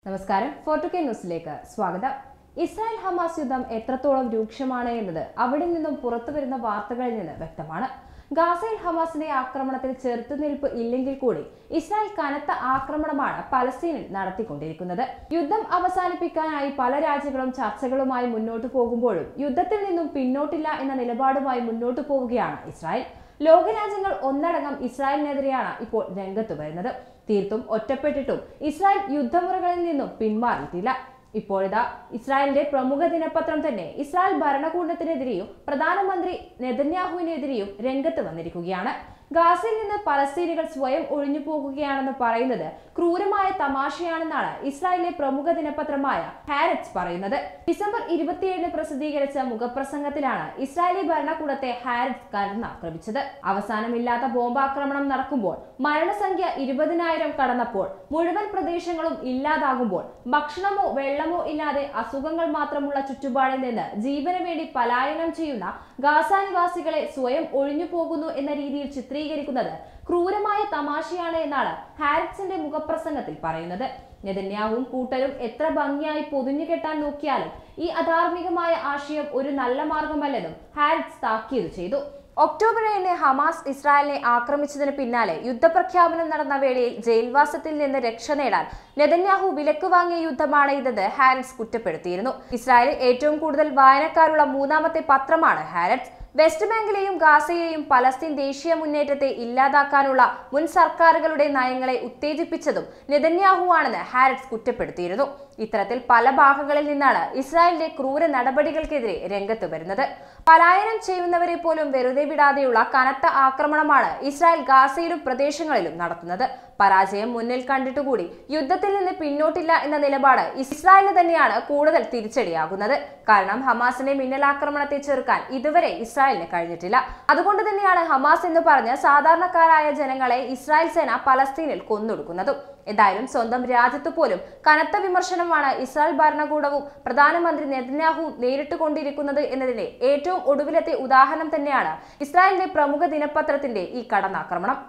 നമസ്കാരം. 4K ന്യൂസിലേക്ക് സ്വാഗതം. ഇസ്രായേൽ ഹമാസ് യുദ്ധം എത്രത്തോളം രൂക്ഷമാണ് എന്നത് അവിടെ നിന്നും പുറത്തുവരുന്ന വാർത്തകളിൽ നിന്ന് വ്യക്തമാണ്. ഗാസയിൽ ഹമാസിന്റെ ആക്രമണത്തിൽ ചെറുത്തുനിൽപ്പ് ഇല്ലെങ്കിൽ കൂടി ഇസ്രായേൽ കനത്ത ആക്രമണമാണ് പലസ്തീനിൽ നടത്തിക്കൊണ്ടിരിക്കുന്നത്. യുദ്ധം അവസാനിപ്പിക്കാനായി പല രാജ്യങ്ങളും ചർച്ചകളുമായി മുന്നോട്ടു പോകുമ്പോഴും യുദ്ധത്തിൽ നിന്നും പിന്നോട്ടില്ല എന്ന നിലപാടുമായി മുന്നോട്ടു പോവുകയാണ് ഇസ്രായേൽ. ലോകരാജ്യങ്ങൾ ഒന്നടങ്കം ഇസ്രായേലിനെതിരെയാണ് ഇപ്പോൾ രംഗത്ത് വരുന്നത്. തീർത്തും ഒറ്റപ്പെട്ടിട്ടും ഇസ്രായേൽ യുദ്ധമുറകളിൽ നിന്നും പിന്മാറിയിട്ടില്ല. ഇപ്പോഴിതാ ഇസ്രായേലിന്റെ പ്രമുഖ ദിനപത്രം തന്നെ ഇസ്രായേൽ ഭരണകൂടത്തിനെതിരെയും പ്രധാനമന്ത്രി നെതന്യാഹുവിനെതിരെയും രംഗത്ത് വന്നിരിക്കുകയാണ്. ഗാസയിൽ നിന്ന് പലസ്തീനികൾ സ്വയം ഒഴിഞ്ഞു പോകുകയാണെന്ന് പറയുന്നത് ക്രൂരമായ തമാശയാണെന്നാണ് ഇസ്രായേലിലെ പ്രമുഖ ദിനപത്രമായ ഹാരറ്റ്സ് പറയുന്നത്. ഡിസംബർ 27 പ്രസിദ്ധീകരിച്ച മുഖപ്രസംഗത്തിലാണ് ഇസ്രായേലി ഭരണകൂടത്തെ ഹാരറ്റ്സ് കടന്നാക്രമിച്ചത്. അവസാനമില്ലാത്ത ബോംബാക്രമണം നടക്കുമ്പോൾ, മരണസംഖ്യ 20,000 കടന്നപ്പോൾ, മുഴുവൻ പ്രദേശങ്ങളും ഇല്ലാതാകുമ്പോൾ, ഭക്ഷണമോ വെള്ളമോ ഇല്ലാതെ അസുഖങ്ങൾ മാത്രമുള്ള ചുറ്റുപാടിൽ നിന്ന് ജീവന് വേണ്ടി പലായനം ചെയ്യുന്ന ഗാസ നിവാസികളെ സ്വയം ഒഴിഞ്ഞു പോകുന്നു എന്ന രീതിയിൽ ചിത്രീകരിക്കുന്നത് ക്രൂരമായ തമാശയാണ് എന്നാണ് ഹാരറ്റ്സിന്റെ മുഖപ്രസംഗത്തിൽ പറയുന്നത്. നെതന്യാഹുവും കൂട്ടരും എത്ര ഭംഗിയായി പൊതിഞ്ഞുകെട്ടാൻ നോക്കിയാലും ഈ അധാർമികമായ ആശയം ഒരു നല്ല മാർഗമല്ലെന്നും ഹാരറ്റ്സ് താക്കീത് ചെയ്തു. ഒക്ടോബർ 7 ഹമാസ് ഇസ്രായേലിനെ ആക്രമിച്ചതിന് പിന്നാലെ യുദ്ധപ്രഖ്യാപനം നടന്ന വേളയിൽ ജയിൽവാസത്തിൽ നിന്ന് രക്ഷ നേടാൻ നെതന്യാഹു വിലക്ക് വാങ്ങിയ യുദ്ധമാണ് ഇതെന്ന് ഹാരറ്റ്സ് കുറ്റപ്പെടുത്തിയിരുന്നു. ഇസ്രായേലിൽ ഏറ്റവും കൂടുതൽ വായനക്കാരുള്ള മൂന്നാമത്തെ പത്രമാണ് ഹാരറ്റ്സ്. വെസ്റ്റ് ബാങ്കിലെയും ഗാസയിലെയും പലസ്തീൻ ദേശീയ മുന്നേറ്റത്തെ ഇല്ലാതാക്കാനുള്ള മുൻ സർക്കാരുകളുടെ നയങ്ങളെ ഉത്തേജിപ്പിച്ചതും നെതന്യാഹുവാണെന്ന് ഹാരറ്റ്സ് കുറ്റപ്പെടുത്തിയിരുന്നു. ഇത്തരത്തിൽ പല ഭാഗങ്ങളിൽ നിന്നാണ് ഇസ്രായേലിന്റെ ക്രൂര നടപടികൾക്കെതിരെ രംഗത്ത് വരുന്നത്. പലായനം ചെയ്യുന്നവരെ പോലും വെറുതെ വിടാതെയുള്ള കനത്ത ആക്രമണമാണ് ഇസ്രായേൽ ഗാസയിലും പ്രദേശങ്ങളിലും നടത്തുന്നത്. പരാജയം മുന്നിൽ കണ്ടിട്ടുകൂടി യുദ്ധത്തിൽ നിന്ന് പിന്നോട്ടില്ല എന്ന നിലപാട് ഇസ്രായേലിന് തന്നെയാണ് കൂടുതൽ തിരിച്ചടിയാകുന്നത്. കാരണം ഹമാസിന്റെ മിന്നലാക്രമണത്തെ ചെറുക്കാൻ ഇതുവരെ ഇസ്രായേലിന് കഴിഞ്ഞിട്ടില്ല. അതുകൊണ്ട് തന്നെയാണ് ഹമാസ് എന്ന് പറഞ്ഞ് സാധാരണക്കാരായ ജനങ്ങളെ ഇസ്രായേൽ സേന പലസ്തീനിൽ കൊന്നൊടുക്കുന്നതും. എന്തായാലും സ്വന്തം രാജ്യത്തു പോലും കനത്ത വിമർശനമാണ് ഇസ്രായേൽ ഭരണകൂടവും പ്രധാനമന്ത്രി നെതന്യാഹുവും നേരിട്ടുകൊണ്ടിരിക്കുന്നത് എന്നതിന്റെ ഏറ്റവും ഒടുവിലത്തെ ഉദാഹരണം തന്നെയാണ് ഇസ്രായേലിന്റെ പ്രമുഖ ദിനപത്രത്തിന്റെ ഈ കടന്നാക്രമണം.